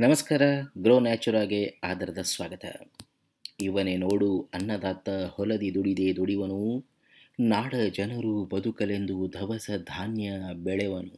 ನಮಸ್ಕಾರ. ಗ್ರೋ ನ್ಯಾಚುರಾಗೆ ಆದರದ ಸ್ವಾಗತ. ಇವನೇ ನೋಡು ಅನ್ನದಾತ ಹೊಲದಿ ದುಡಿದೆ ದುಡಿವನು, ನಾಡ ಜನರು ಬದುಕಲೆಂದು ದವಸ ಧಾನ್ಯ ಬೆಳೆವನು.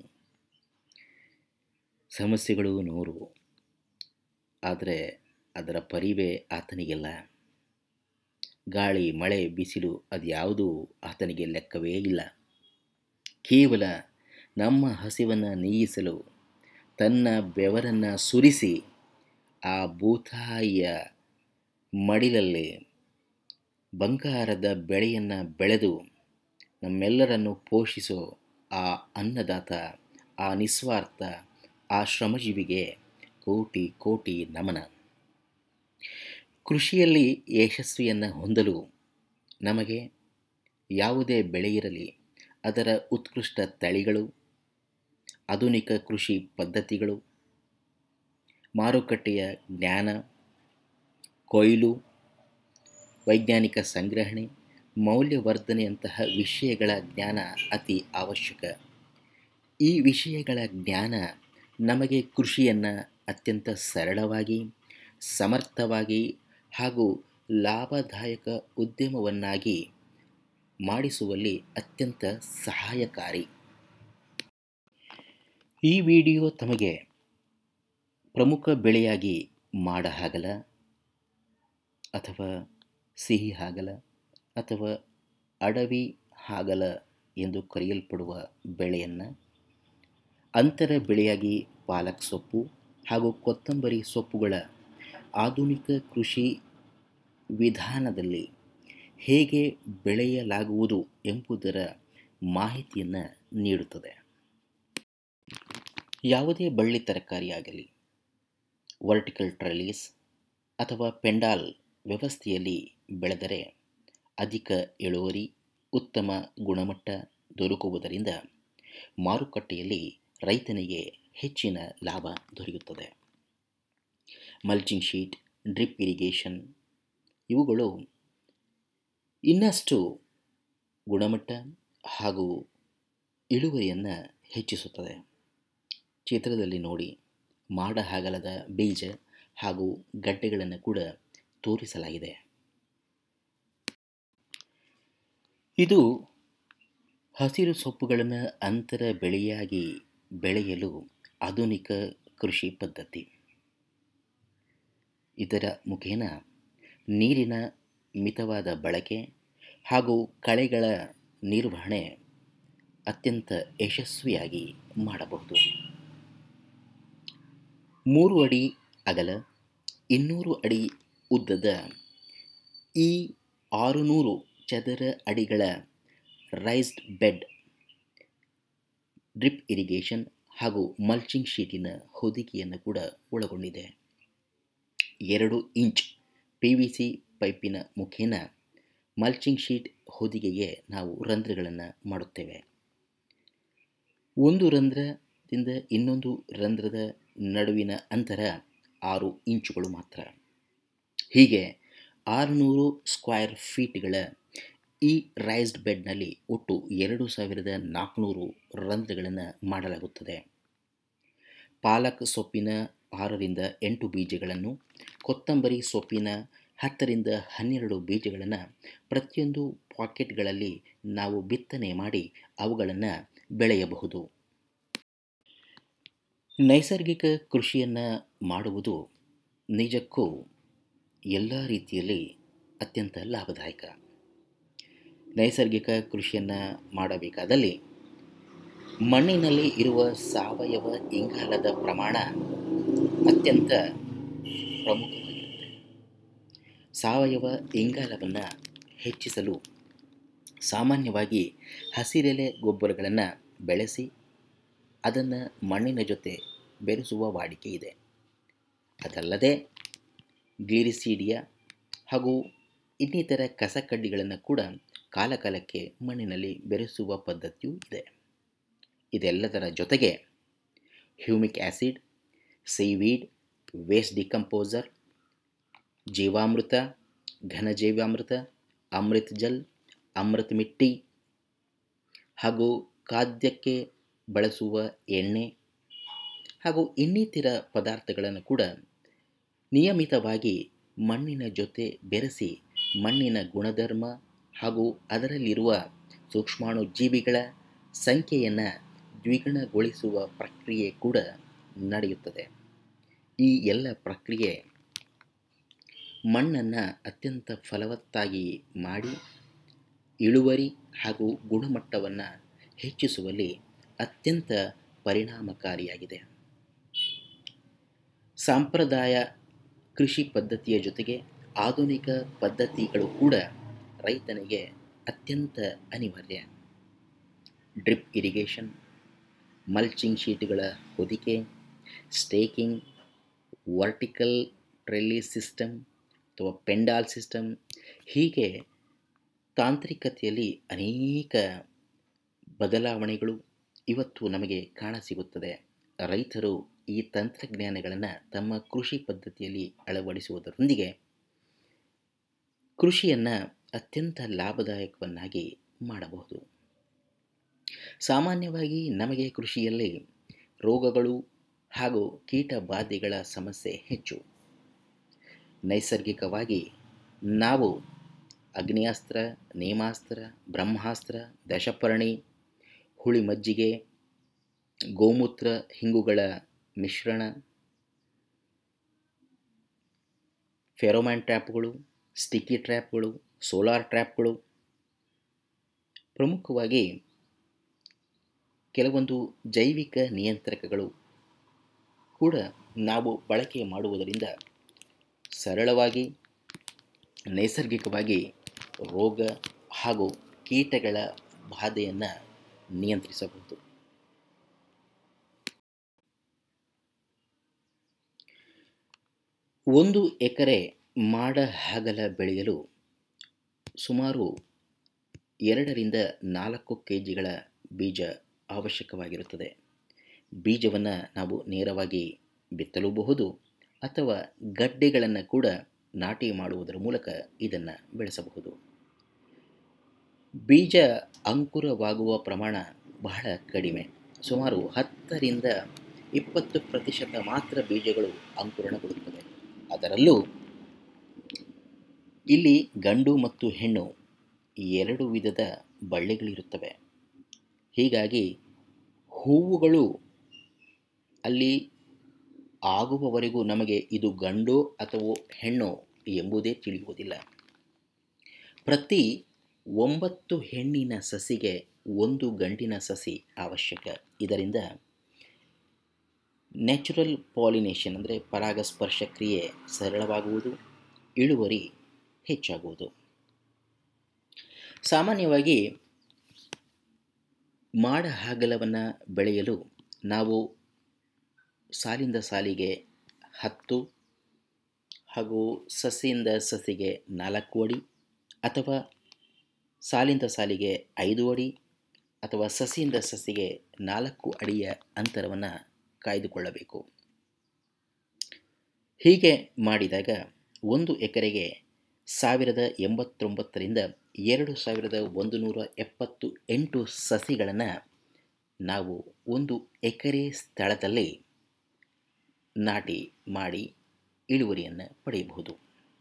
ಸಮಸ್ಯೆಗಳು ನೂರು, ಆದರೆ ಅದರ ಪರಿವೇ ಆತನಿಗೆಲ್ಲ. ಗಾಳಿ ಮಳೆ ಬಿಸಿಲು ಅದ್ಯಾವುದೂ ಆತನಿಗೆ ಲೆಕ್ಕವೇ ಇಲ್ಲ. ಕೇವಲ ನಮ್ಮ ಹಸಿವನ್ನು ನೀಗಿಸಲು ತನ್ನ ಬೆವರನ್ನು ಸುರಿಸಿ ಆ ಭೂತಾಯಿಯ ಮಡಿಲಲ್ಲಿ ಬಂಗಾರದ ಬೆಳೆಯನ್ನು ಬೆಳೆದು ನಮ್ಮೆಲ್ಲರನ್ನು ಪೋಷಿಸೋ ಆ ಅನ್ನದಾತ, ಆ ನಿಸ್ವಾರ್ಥ, ಆ ಶ್ರಮಜೀವಿಗೆ ಕೋಟಿ ಕೋಟಿ ನಮನ. ಕೃಷಿಯಲ್ಲಿ ಯಶಸ್ವಿಯನ್ನು ಹೊಂದಲು ನಮಗೆ ಯಾವುದೇ ಬೆಳೆಯಿರಲಿ ಅದರ ಉತ್ಕೃಷ್ಟ ತಳಿಗಳು, ಆಧುನಿಕ ಕೃಷಿ ಪದ್ಧತಿಗಳು, ಮಾರುಕಟ್ಟೆಯ ಜ್ಞಾನ, ಕೊಯ್ಲು, ವೈಜ್ಞಾನಿಕ ಸಂಗ್ರಹಣೆ, ಮೌಲ್ಯವರ್ಧನೆಯಂತಹ ವಿಷಯಗಳ ಜ್ಞಾನ ಅತಿ ಅವಶ್ಯಕ. ಈ ವಿಷಯಗಳ ಜ್ಞಾನ ನಮಗೆ ಕೃಷಿಯನ್ನು ಅತ್ಯಂತ ಸರಳವಾಗಿ, ಸಮರ್ಥವಾಗಿ ಹಾಗೂ ಲಾಭದಾಯಕ ಉದ್ಯಮವನ್ನಾಗಿ ಮಾಡಿಸುವಲ್ಲಿ ಅತ್ಯಂತ ಸಹಾಯಕಾರಿ. ಈ ವಿಡಿಯೋ ತಮಗೆ ಪ್ರಮುಖ ಬೆಳೆಯಾಗಿ ಮಾಡ ಹಾಗಲ ಅಥವಾ ಸಿಹಿ ಹಾಗಲ ಅಥವಾ ಅಡವಿ ಹಾಗಲ ಎಂದು ಕರೆಯಲ್ಪಡುವ ಬೆಳೆಯನ್ನು ಅಂತರ ಬೆಳೆಯಾಗಿ ಪಾಲಕ್ ಸೊಪ್ಪು ಹಾಗೂ ಕೊತ್ತಂಬರಿ ಸೊಪ್ಪುಗಳ ಆಧುನಿಕ ಕೃಷಿ ವಿಧಾನದಲ್ಲಿ ಹೇಗೆ ಬೆಳೆಯಲಾಗುವುದು ಎಂಬುದರ ಮಾಹಿತಿಯನ್ನು ನೀಡುತ್ತದೆ. ಯಾವುದೇ ಬಳ್ಳಿ ತರಕಾರಿಯಾಗಲಿ ವರ್ಟಿಕಲ್ ಟ್ರೆಲೀಸ್ ಅಥವಾ ಪೆಂಡಾಲ್ ವ್ಯವಸ್ಥೆಯಲ್ಲಿ ಬೆಳೆದರೆ ಅಧಿಕ ಇಳುವರಿ, ಉತ್ತಮ ಗುಣಮಟ್ಟ ದೊರಕುವುದರಿಂದ ಮಾರುಕಟ್ಟೆಯಲ್ಲಿ ರೈತನಿಗೆ ಹೆಚ್ಚಿನ ಲಾಭ ದೊರೆಯುತ್ತದೆ. ಮಲ್ಚಿಂಗ್ ಶೀಟ್, ಡ್ರಿಪ್ ಇರಿಗೇಷನ್ ಇವುಗಳು ಇನ್ನಷ್ಟು ಗುಣಮಟ್ಟ ಹಾಗೂ ಇಳುವರಿಯನ್ನು ಹೆಚ್ಚಿಸುತ್ತದೆ. ಚಿತ್ರದಲ್ಲಿ ನೋಡಿ ಮಾಡ ಹಾಗಲದ ಬೀಜ ಹಾಗೂ ಗಡ್ಡೆಗಳನ್ನು ಕೂಡ ತೋರಿಸಲಾಗಿದೆ. ಇದು ಹಸಿರು ಸೊಪ್ಪುಗಳನ್ನು ಅಂತರ ಬೆಳೆಯಾಗಿ ಬೆಳೆಯಲು ಆಧುನಿಕ ಕೃಷಿ ಪದ್ಧತಿ. ಇದರ ಮುಖೇನ ನೀರಿನ ಮಿತವಾದ ಬಳಕೆ ಹಾಗೂ ಕಳೆಗಳ ನಿರ್ವಹಣೆ ಅತ್ಯಂತ ಯಶಸ್ವಿಯಾಗಿ ಮಾಡಬಹುದು. 3 ಅಡಿ ಅಗಲ, 200 ಅಡಿ ಉದ್ದದ ಈ 600 ಚದರ ಅಡಿಗಳ ರೈಸ್ಡ್ ಬೆಡ್ ಡ್ರಿಪ್ ಇರಿಗೇಷನ್ ಹಾಗೂ ಮಲ್ಚಿಂಗ್ ಶೀಟಿನ ಹೊದಿಕೆಯನ್ನು ಕೂಡ ಒಳಗೊಂಡಿದೆ. 2 ಇಂಚ್ PVC ಪೈಪಿನ ಮುಖೇನ ಮಲ್ಚಿಂಗ್ ಶೀಟ್ ಹೊದಿಕೆಗೆ ನಾವು ರಂಧ್ರಗಳನ್ನು ಮಾಡುತ್ತೇವೆ. ಒಂದು ರಂಧ್ರದಿಂದ ಇನ್ನೊಂದು ರಂಧ್ರದ ನಡುವಿನ ಅಂತರ 6 ಇಂಚುಗಳು ಮಾತ್ರ. ಹೀಗೆ 600 ಸ್ಕ್ವೇರ್ ಫೀಟ್ಗಳ ಈ ರೈಸ್ಡ್ ಬೆಡ್ನಲ್ಲಿ ಒಟ್ಟು 2400 ರಂಧ್ರಗಳನ್ನು ಮಾಡಲಾಗುತ್ತದೆ. ಪಾಲಕ್ ಸೊಪ್ಪಿನ 6ರಿಂದ 8 ಬೀಜಗಳನ್ನು, ಕೊತ್ತಂಬರಿ ಸೊಪ್ಪಿನ 10ರಿಂದ 12 ಬೀಜಗಳನ್ನು ಪ್ರತಿಯೊಂದು ಪಾಕೆಟ್ಗಳಲ್ಲಿ ನಾವು ಬಿತ್ತನೆ ಮಾಡಿ ಅವುಗಳನ್ನು ಬೆಳೆಯಬಹುದು. ನೈಸರ್ಗಿಕ ಕೃಷಿಯನ್ನು ಮಾಡುವುದು ನಿಜಕ್ಕೂ ಎಲ್ಲ ರೀತಿಯಲ್ಲಿ ಅತ್ಯಂತ ಲಾಭದಾಯಕ. ನೈಸರ್ಗಿಕ ಕೃಷಿಯನ್ನು ಮಾಡಬೇಕಾದಲ್ಲಿ ಮಣ್ಣಿನಲ್ಲಿ ಇರುವ ಸಾವಯವ ಇಂಗಾಲದ ಪ್ರಮಾಣ ಅತ್ಯಂತ ಪ್ರಮುಖವಾಗಿರುತ್ತೆ. ಸಾವಯವ ಇಂಗಾಲವನ್ನು ಹೆಚ್ಚಿಸಲು ಸಾಮಾನ್ಯವಾಗಿ ಹಸಿರೆಲೆ ಗೊಬ್ಬರಗಳನ್ನು ಬೆಳೆಸಿ ಅದನ್ನು ಮಣ್ಣಿನ ಜೊತೆ ಬೆರೆಸುವ ವಾಡಿಕೆ ಇದೆ. ಅದಲ್ಲದೆ ಗ್ಲಿರಿಸೀಡಿಯಾ ಹಾಗೂ ಇನ್ನಿತರ ಕಸಕಡ್ಡಿಗಳನ್ನು ಕೂಡ ಕಾಲಕಾಲಕ್ಕೆ ಮಣ್ಣಿನಲ್ಲಿ ಬೆರೆಸುವ ಪದ್ಧತಿಯೂ ಇದೆ. ಇದೆಲ್ಲದರ ಜೊತೆಗೆ humic acid, seaweed, waste decomposer, ಜೀವಾಮೃತ, ಘನಜೀವಾಮೃತ, ಅಮೃತ್ ಜಲ್, ಅಮೃತ್ ಮಿಟ್ಟಿ ಹಾಗೂ ಖಾದ್ಯಕ್ಕೆ ಬಳಸುವ ಎಣ್ಣೆ ಹಾಗೂ ಇನ್ನಿತರ ಪದಾರ್ಥಗಳನ್ನು ಕೂಡ ನಿಯಮಿತವಾಗಿ ಮಣ್ಣಿನ ಜೊತೆ ಬೆರೆಸಿ ಮಣ್ಣಿನ ಗುಣಧರ್ಮ ಹಾಗೂ ಅದರಲ್ಲಿರುವ ಸೂಕ್ಷ್ಮಾಣುಜೀವಿಗಳ ಸಂಖ್ಯೆಯನ್ನು ದ್ವಿಗುಣಗೊಳಿಸುವ ಪ್ರಕ್ರಿಯೆ ಕೂಡ ನಡೆಯುತ್ತದೆ. ಈ ಎಲ್ಲ ಪ್ರಕ್ರಿಯೆ ಮಣ್ಣನ್ನು ಅತ್ಯಂತ ಫಲವತ್ತಾಗಿ ಮಾಡಿ ಇಳುವರಿ ಹಾಗೂ ಗುಣಮಟ್ಟವನ್ನು ಹೆಚ್ಚಿಸುವಲ್ಲಿ ಅತ್ಯಂತ ಪರಿಣಾಮಕಾರಿಯಾಗಿದೆ. ಸಾಂಪ್ರದಾಯ ಕೃಷಿ ಪದ್ಧತಿಯ ಜೊತೆಗೆ ಆಧುನಿಕ ಪದ್ಧತಿಗಳು ಕೂಡ ರೈತನಿಗೆ ಅತ್ಯಂತ ಅನಿವಾರ್ಯ. ಡ್ರಿಪ್ ಇರಿಗೇಷನ್, ಮಲ್ಚಿಂಗ್ ಶೀಟ್ಗಳ ಹೊದಿಕೆ, ಸ್ಟೇಕಿಂಗ್, ವರ್ಟಿಕಲ್ ಟ್ರೆಲ್ಲಿಸ್ ಸಿಸ್ಟಮ್ ಅಥವಾ ಪೆಂಡಾಲ್ ಸಿಸ್ಟಮ್, ಹೀಗೆ ತಾಂತ್ರಿಕತೆಯಲ್ಲಿ ಅನೇಕ ಬದಲಾವಣೆಗಳು ಇವತ್ತು ನಮಗೆ ಕಾಣಸಿಗುತ್ತದೆ. ರೈತರು ಈ ತಂತ್ರಜ್ಞಾನಗಳನ್ನು ತಮ್ಮ ಕೃಷಿ ಪದ್ಧತಿಯಲ್ಲಿ ಅಳವಡಿಸುವುದರೊಂದಿಗೆ ಕೃಷಿಯನ್ನು ಅತ್ಯಂತ ಲಾಭದಾಯಕವನ್ನಾಗಿ ಮಾಡಬಹುದು. ಸಾಮಾನ್ಯವಾಗಿ ನಮಗೆ ಕೃಷಿಯಲ್ಲಿ ರೋಗಗಳು ಹಾಗೂ ಕೀಟ ಬಾಧೆಗಳ ಸಮಸ್ಯೆ ಹೆಚ್ಚು. ನೈಸರ್ಗಿಕವಾಗಿ ನಾವು ಅಗ್ನಿಯಾಸ್ತ್ರ, ನೇಮಾಸ್ತ್ರ, ಬ್ರಹ್ಮಾಸ್ತ್ರ, ದಶಪರ್ಣಿ, ಹುಳಿ ಮಜ್ಜಿಗೆ, ಗೋಮೂತ್ರ, ಹಿಂಗುಗಳ ಮಿಶ್ರಣ, ಫೆರೋಮ್ಯಾನ್ ಟ್ರ್ಯಾಪ್ಗಳು, ಸ್ಟಿಕ್ಕಿ ಟ್ರ್ಯಾಪ್ಗಳು, ಸೋಲಾರ್ ಟ್ರ್ಯಾಪ್ಗಳು, ಪ್ರಮುಖವಾಗಿ ಕೆಲವೊಂದು ಜೈವಿಕ ನಿಯಂತ್ರಕಗಳು ಕೂಡ ನಾವು ಬಳಕೆ ಮಾಡುವುದರಿಂದ ಸರಳವಾಗಿ ನೈಸರ್ಗಿಕವಾಗಿ ರೋಗ ಹಾಗೂ ಕೀಟಗಳ ಬಾಧೆಯನ್ನು ನಿಯಂತ್ರಿಸಬಹುದು. ಒಂದು ಎಕರೆ ಮಾಡ ಹಾಗಲ ಬೆಳೆಯಲು ಸುಮಾರು 2ರಿಂದ 4 ಕೆಜಿಗಳ ಬೀಜ ಅವಶ್ಯಕವಾಗಿರುತ್ತದೆ. ಬೀಜವನ್ನು ನಾವು ನೇರವಾಗಿ ಬಿತ್ತಲೂಬಹುದು ಅಥವಾ ಗಡ್ಡೆಗಳನ್ನು ಕೂಡ ನಾಟಿ ಮಾಡುವುದರ ಮೂಲಕ ಇದನ್ನು ಬೆಳೆಸಬಹುದು. ಬೀಜ ಅಂಕುರವಾಗುವ ಪ್ರಮಾಣ ಬಹಳ ಕಡಿಮೆ, ಸುಮಾರು 10ರಿಂದ 20% ಮಾತ್ರ ಬೀಜಗಳು ಅಂಕುರಣಗೊಳ್ಳುತ್ತವೆ. ಅದರಲ್ಲೂ ಇಲ್ಲಿ ಗಂಡು ಮತ್ತು ಹೆಣ್ಣು 2 ವಿಧದ ಬಳ್ಳಿಗಳಿರುತ್ತವೆ. ಹೀಗಾಗಿ ಹೂವುಗಳು ಅಲ್ಲಿ ಆಗುವವರೆಗೂ ನಮಗೆ ಇದು ಗಂಡೋ ಅಥವಾ ಹೆಣ್ಣೋ ಎಂಬುದೇ ತಿಳಿಯುವುದಿಲ್ಲ. ಪ್ರತಿ 9 ಹೆಣ್ಣಿನ ಸಸಿಗೆ 1 ಗಂಡಿನ ಸಸಿ ಅವಶ್ಯಕ. ಇದರಿಂದ ನ್ಯಾಚುರಲ್ ಪಾಲಿನೇಷನ್ ಅಂದರೆ ಪರಾಗಸ್ಪರ್ಶ ಕ್ರಿಯೆ ಸರಳವಾಗುವುದು, ಇಳುವರಿ ಹೆಚ್ಚಾಗುವುದು. ಸಾಮಾನ್ಯವಾಗಿ ಮಾಡ ಹಾಗಲವನ್ನು ಬೆಳೆಯಲು ನಾವು ಸಾಲಿಂದ ಸಾಲಿಗೆ 10 ಹಾಗೂ ಸಸಿಯಿಂದ ಸಸಿಗೆ 4 ಅಡಿ ಅಥವಾ ಸಾಲಿಂದ ಸಾಲಿಗೆ 5 ಅಡಿ ಅಥವಾ ಸಸಿಯಿಂದ ಸಸಿಗೆ 4 ಅಡಿಯ ಅಂತರವನ್ನು ಕಾಯ್ದುಕೊಳ್ಳಬೇಕು. ಹೀಗೆ ಮಾಡಿದಾಗ 1 ಎಕರೆಗೆ 1089ರಿಂದ 2178 ಸಸಿಗಳನ್ನು ನಾವು 1 ಎಕರೆ ಸ್ಥಳದಲ್ಲಿ ನಾಟಿ ಮಾಡಿ ಇಳುವರಿಯನ್ನು ಪಡೆಯಬಹುದು.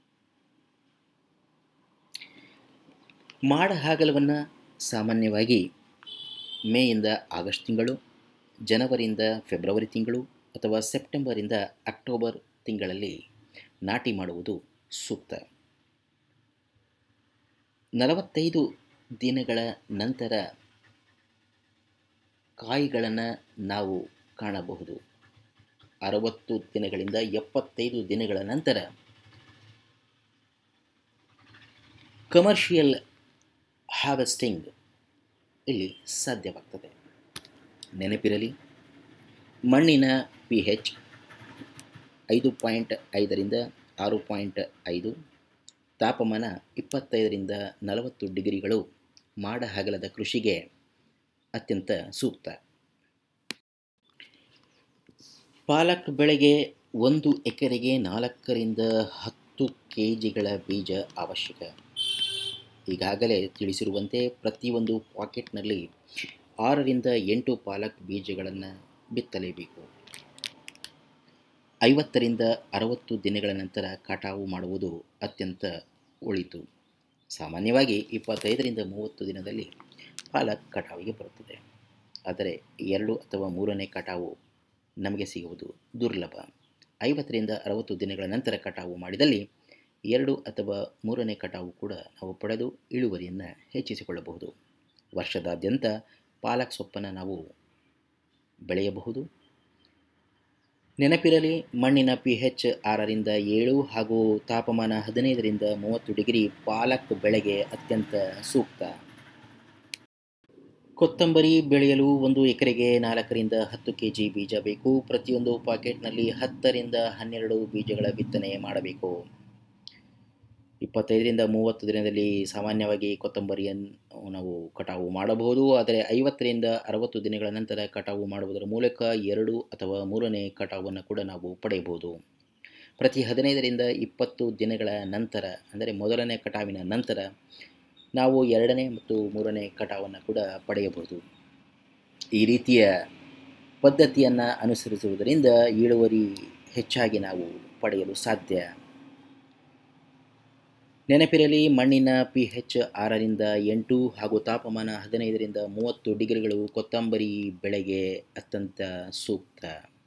ಮಾಡ ಹಾಗಲವನ್ನು ಸಾಮಾನ್ಯವಾಗಿ ಮೇಯಿಂದ ಆಗಸ್ಟ್ ತಿಂಗಳು, ಜನವರಿಯಿಂದ ಫೆಬ್ರವರಿ ತಿಂಗಳು ಅಥವಾ ಸೆಪ್ಟೆಂಬರಿಂದ ಅಕ್ಟೋಬರ್ ತಿಂಗಳಲ್ಲಿ ನಾಟಿ ಮಾಡುವುದು ಸೂಕ್ತ. 45 ದಿನಗಳ ನಂತರ ಕಾಯಿಗಳನ್ನು ನಾವು ಕಾಣಬಹುದು. 60 ದಿನಗಳಿಂದ 75 ದಿನಗಳ ನಂತರ ಕಮರ್ಷಿಯಲ್ ಹಾರ್ವೆಸ್ಟಿಂಗ್ ಇಲ್ಲಿ ಸಾಧ್ಯವಾಗ್ತದೆ. ನೆನಪಿರಲಿ, ಮಣ್ಣಿನ pH 5.5ರಿಂದ 6.5, ತಾಪಮಾನ 25ರಿಂದ 40 ಡಿಗ್ರಿಗಳು ಮಾಡ ಹಾಗಲದ ಕೃಷಿಗೆ ಅತ್ಯಂತ ಸೂಕ್ತ. ಪಾಲಕ್ ಬೆಳೆಗೆ 1 ಎಕರೆಗೆ 4ರಿಂದ 10 ಕೆಜಿಗಳ ಬೀಜ ಅವಶ್ಯಕ. ಈಗಾಗಲೇ ತಿಳಿಸಿರುವಂತೆ ಪ್ರತಿಯೊಂದು ಪಾಕೆಟ್ನಲ್ಲಿ 6ರಿಂದ 8 ಪಾಲಕ್ ಬೀಜಗಳನ್ನು ಬಿತ್ತಲೇಬೇಕು. 50ರಿಂದ 60 ದಿನಗಳ ನಂತರ ಕಟಾವು ಮಾಡುವುದು ಅತ್ಯಂತ ಒಳಿತು. ಸಾಮಾನ್ಯವಾಗಿ 25ರಿಂದ 30 ದಿನದಲ್ಲಿ ಪಾಲಕ್ ಕಟಾವಿಗೆ ಬರುತ್ತದೆ. ಆದರೆ 2 ಅಥವಾ 3ನೇ ಕಟಾವು ನಮಗೆ ಸಿಗುವುದು ದುರ್ಲಭ. 50ರಿಂದ 60 ದಿನಗಳ ನಂತರ ಕಟಾವು ಮಾಡಿದಲ್ಲಿ 2 ಅಥವಾ 3ನೇ ಕಟಾವು ಕೂಡ ನಾವು ಪಡೆದು ಇಳುವರಿಯನ್ನು ಹೆಚ್ಚಿಸಿಕೊಳ್ಳಬಹುದು. ವರ್ಷದಾದ್ಯಂತ ಪಾಲಕ್ ಸೊಪ್ಪನ್ನು ನಾವು ಬೆಳೆಯಬಹುದು. ನೆನಪಿರಲಿ, ಮಣ್ಣಿನ pH 6ರಿಂದ 7 ಹಾಗೂ ತಾಪಮಾನ 15ರಿಂದ 30 ಡಿಗ್ರಿ ಪಾಲಕ್ ಬೆಳೆಗೆ ಅತ್ಯಂತ ಸೂಕ್ತ. ಕೊತ್ತಂಬರಿ ಬೆಳೆಯಲು 1 ಎಕರೆಗೆ 4ರಿಂದ 10 kg ಬೀಜ ಬೇಕು. ಪ್ರತಿಯೊಂದು ಪಾಕೆಟ್ನಲ್ಲಿ 10ರಿಂದ 12 ಬೀಜಗಳ ಬಿತ್ತನೆ ಮಾಡಬೇಕು. 25ರಿಂದ 30 ದಿನದಲ್ಲಿ ಸಾಮಾನ್ಯವಾಗಿ ಕೊತ್ತಂಬರಿಯನ್ನು ನಾವು ಕಟಾವು ಮಾಡಬಹುದು. ಆದರೆ 50ರಿಂದ 60 ದಿನಗಳ ನಂತರ ಕಟಾವು ಮಾಡುವುದರ ಮೂಲಕ 2 ಅಥವಾ 3ನೇ ಕಟಾವನ್ನು ಕೂಡ ನಾವು ಪಡೆಯಬಹುದು. ಪ್ರತಿ 15ರಿಂದ 20 ದಿನಗಳ ನಂತರ, ಅಂದರೆ ಮೊದಲನೇ ಕಟಾವಿನ ನಂತರ ನಾವು 2ನೇ ಮತ್ತು 3ನೇ ಕಟಾವನ್ನು ಕೂಡ ಪಡೆಯಬಹುದು. ಈ ರೀತಿಯ ಪದ್ಧತಿಯನ್ನು ಅನುಸರಿಸುವುದರಿಂದ ಇಳುವರಿ ಹೆಚ್ಚಾಗಿ ನಾವು ಪಡೆಯಲು ಸಾಧ್ಯ. ನೆನಪಿರಲಿ, ಮಣ್ಣಿನ pH 6ರಿಂದ 8 ಹಾಗೂ ತಾಪಮಾನ 15ರಿಂದ 30 ಡಿಗ್ರಿಗಳು ಕೊತ್ತಂಬರಿ ಬೆಳೆಗೆ ಅತ್ಯಂತ ಸೂಕ್ತ.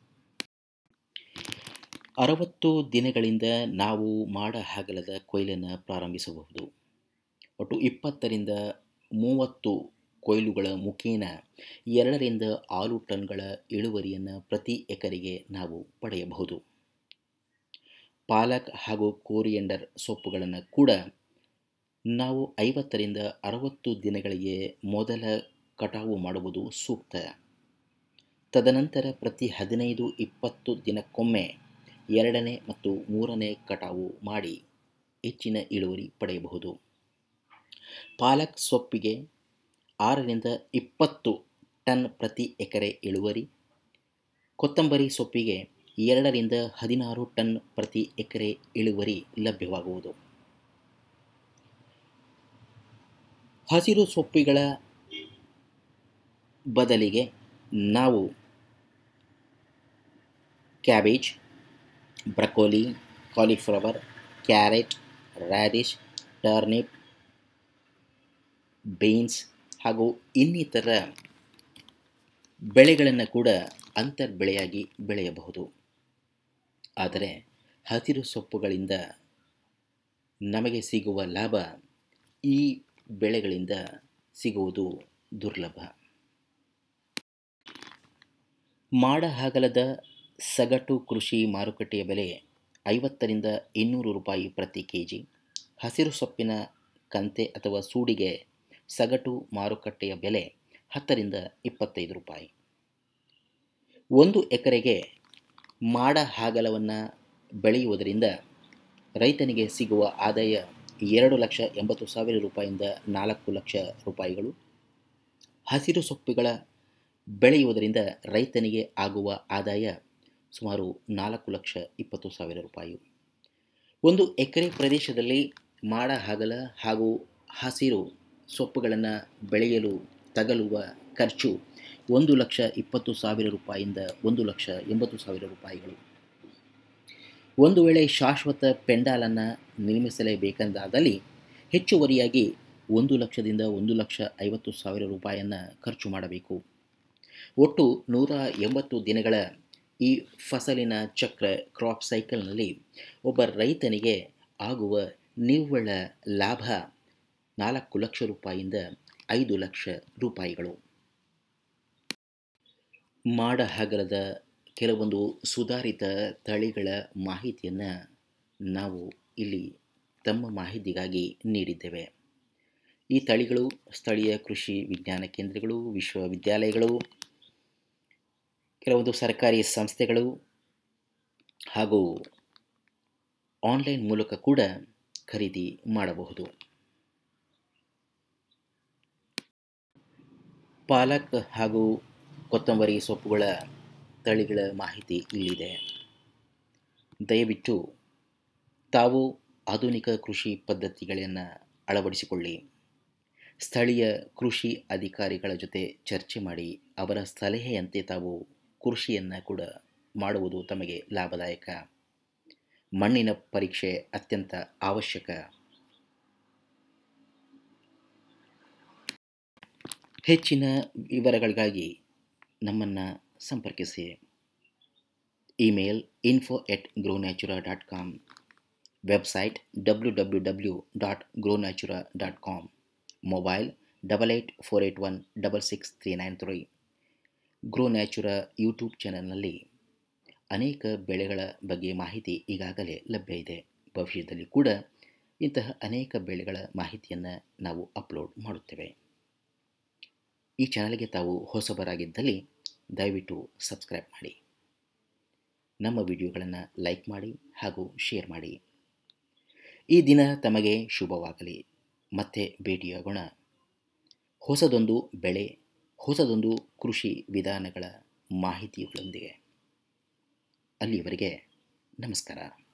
60 ದಿನಗಳಿಂದ ನಾವು ಮಾಡಹಾಗಲದ ಕೊಯ್ಲನ್ನು ಪ್ರಾರಂಭಿಸಬಹುದು. ಒಟ್ಟು 20ರಿಂದ 30 ಕೊಯ್ಲುಗಳ ಮುಖೇನ 2ರಿಂದ 6 ಟನ್ಗಳ ಇಳುವರಿಯನ್ನು ಪ್ರತಿ ಎಕರೆಗೆ ನಾವು ಪಡೆಯಬಹುದು. ಪಾಲಕ್ ಹಾಗೂ ಕೋರಿಯಂಡರ್ ಸೊಪ್ಪುಗಳನ್ನು ಕೂಡ ನಾವು 50ರಿಂದ 60 ದಿನಗಳಿಗೆ ಮೊದಲ ಕಟಾವು ಮಾಡುವುದು ಸೂಕ್ತ. ತದನಂತರ ಪ್ರತಿ 15-20 ದಿನಕ್ಕೊಮ್ಮೆ 2ನೇ ಮತ್ತು 3ನೇ ಕಟಾವು ಮಾಡಿ ಹೆಚ್ಚಿನ ಇಳುವರಿ ಪಡೆಯಬಹುದು. ಪಾಲಕ್ ಸೊಪ್ಪಿಗೆ 6ರಿಂದ 20 ಟನ್ ಪ್ರತಿ ಎಕರೆ ಇಳುವರಿ, ಕೊತ್ತಂಬರಿ ಸೊಪ್ಪಿಗೆ 2ರಿಂದ 16 ಟನ್ ಪ್ರತಿ ಎಕರೆ ಇಳುವರಿ ಲಭ್ಯವಾಗುವುದು. ಹಸಿರು ಸೊಪ್ಪುಗಳ ಬದಲಿಗೆ ನಾವು cabbage, broccoli, cauliflower, carrot, radish, turnip, beans ಹಾಗೂ ಇನ್ನಿತರ ಬೆಳೆಗಳನ್ನು ಕೂಡ ಅಂತರ್ ಬೆಳೆಯಾಗಿ ಬೆಳೆಯಬಹುದು. ಆದರೆ ಹಸಿರು ಸೊಪ್ಪುಗಳಿಂದ ನಮಗೆ ಸಿಗುವ ಲಾಭ ಈ ಬೆಳೆಗಳಿಂದ ಸಿಗುವುದು ದುರ್ಲಭ. ಮಾಡಹಾಗಲದ ಸಗಟು ಕೃಷಿ ಮಾರುಕಟ್ಟೆಯ ಬೆಲೆ 50ರಿಂದ 200 ರೂಪಾಯಿ ಪ್ರತಿ kg. ಹಸಿರು ಸೊಪ್ಪಿನ ಕಂತೆ ಅಥವಾ ಸೂಡಿಗೆ ಸಗಟು ಮಾರುಕಟ್ಟೆಯ ಬೆಲೆ 10ರಿಂದ 25 ರೂಪಾಯಿ. 1 ಎಕರೆಗೆ ಮಾಡಹಾಗಲವನ್ನು ಬೆಳೆಯುವುದರಿಂದ ರೈತನಿಗೆ ಸಿಗುವ ಆದಾಯ 2,80,000 ರೂಪಾಯಿಯಿಂದ 4 ಲಕ್ಷ ರೂಪಾಯಿಗಳು. ಹಸಿರು ಸೊಪ್ಪುಗಳ ಬೆಳೆಯುವುದರಿಂದ ರೈತನಿಗೆ ಆಗುವ ಆದಾಯ ಸುಮಾರು 4,20,000 ರೂಪಾಯಿ. 1 ಎಕರೆ ಪ್ರದೇಶದಲ್ಲಿ ಮಾಡಹಾಗಲ ಹಾಗೂ ಹಸಿರು ಸೊಪ್ಪುಗಳನ್ನು ಬೆಳೆಯಲು ತಗಲುವ ಖರ್ಚು 1,20,000 ರೂಪಾಯಿಯಿಂದ 1,80,000 ರೂಪಾಯಿಗಳು. ಒಂದು ವೇಳೆ ಶಾಶ್ವತ ಪೆಂಡಾಲನ್ನು ನಿರ್ಮಿಸಲೇಬೇಕೆಂದಾದಲ್ಲಿ ಹೆಚ್ಚುವರಿಯಾಗಿ 1 ಲಕ್ಷದಿಂದ 1,50,000 ರೂಪಾಯಿಯನ್ನು ಖರ್ಚು ಮಾಡಬೇಕು. ಒಟ್ಟು 180 ದಿನಗಳ ಈ ಫಸಲಿನ ಚಕ್ರ ಕ್ರಾಪ್ ಸೈಕಲ್ನಲ್ಲಿ ಒಬ್ಬ ರೈತನಿಗೆ ಆಗುವ ನಿವ್ವಳ ಲಾಭ 4 ಲಕ್ಷ ರೂಪಾಯಿಯಿಂದ 5 ಲಕ್ಷ ರೂಪಾಯಿಗಳು. ಮಾಡಹಾಗಲದ ಕೆಲವೊಂದು ಸುಧಾರಿತ ತಳಿಗಳ ಮಾಹಿತಿಯನ್ನು ನಾವು ಇಲ್ಲಿ ತಮ್ಮ ಮಾಹಿತಿಗಾಗಿ ನೀಡಿದ್ದೇವೆ. ಈ ತಳಿಗಳು ಸ್ಥಳೀಯ ಕೃಷಿ ವಿಜ್ಞಾನ ಕೇಂದ್ರಗಳು, ವಿಶ್ವವಿದ್ಯಾಲಯಗಳು, ಕೆಲವೊಂದು ಸರ್ಕಾರಿ ಸಂಸ್ಥೆಗಳು ಹಾಗೂ ಆನ್ಲೈನ್ ಮೂಲಕ ಕೂಡ ಖರೀದಿ ಮಾಡಬಹುದು. ಪಾಲಕ್ ಹಾಗೂ ಕೊತ್ತಂಬರಿ ಸೊಪ್ಪುಗಳ ತಳಿಗಳ ಮಾಹಿತಿ ಇಲ್ಲಿದೆ. ದಯವಿಟ್ಟು ತಾವು ಆಧುನಿಕ ಕೃಷಿ ಪದ್ಧತಿಗಳನ್ನು ಅಳವಡಿಸಿಕೊಳ್ಳಿ. ಸ್ಥಳೀಯ ಕೃಷಿ ಅಧಿಕಾರಿಗಳ ಜೊತೆ ಚರ್ಚೆ ಮಾಡಿ ಅವರ ಸಲಹೆಯಂತೆ ತಾವು ಕೃಷಿಯನ್ನು ಕೂಡ ಮಾಡುವುದು ತಮಗೆ ಲಾಭದಾಯಕ. ಮಣ್ಣಿನ ಪರೀಕ್ಷೆ ಅತ್ಯಂತ ಅವಶ್ಯಕ. ಹೆಚ್ಚಿನ ವಿವರಗಳಿಗಾಗಿ ನಮ್ಮನ್ನು ಸಂಪರ್ಕಿಸಿ. Email info@grownatura.com, website www.grownatura.com, mobile 8848166393. Grow Natura YouTube ಚಾನಲ್ನಲ್ಲಿ ಅನೇಕ ಬೆಳೆಗಳ ಬಗ್ಗೆ ಮಾಹಿತಿ ಈಗಾಗಲೇ ಲಭ್ಯ ಇದೆ. ಭವಿಷ್ಯದಲ್ಲಿ ಕೂಡ ಇಂತಹ ಅನೇಕ ಬೆಳೆಗಳ ಮಾಹಿತಿಯನ್ನು ನಾವು ಅಪ್ಲೋಡ್ ಮಾಡುತ್ತೇವೆ. ಈ ಚಾನಲ್ಗೆ ತಾವು ಹೊಸಬರಾಗಿದ್ದಲ್ಲಿ ದಯವಿಟ್ಟು ಸಬ್ಸ್ಕ್ರೈಬ್ ಮಾಡಿ, ನಮ್ಮ ವಿಡಿಯೋಗಳನ್ನು ಲೈಕ್ ಮಾಡಿ ಹಾಗೂ ಶೇರ್ ಮಾಡಿ. ಈ ದಿನ ತಮಗೆ ಶುಭವಾಗಲಿ. ಮತ್ತೆ ಭೇಟಿಯಾಗೋಣ ಹೊಸದೊಂದು ಬೆಳೆ, ಹೊಸದೊಂದು ಕೃಷಿ ವಿಧಾನಗಳ ಮಾಹಿತಿಗಳೊಂದಿಗೆ. ಅಲ್ಲಿಯವರೆಗೆ ನಮಸ್ಕಾರ.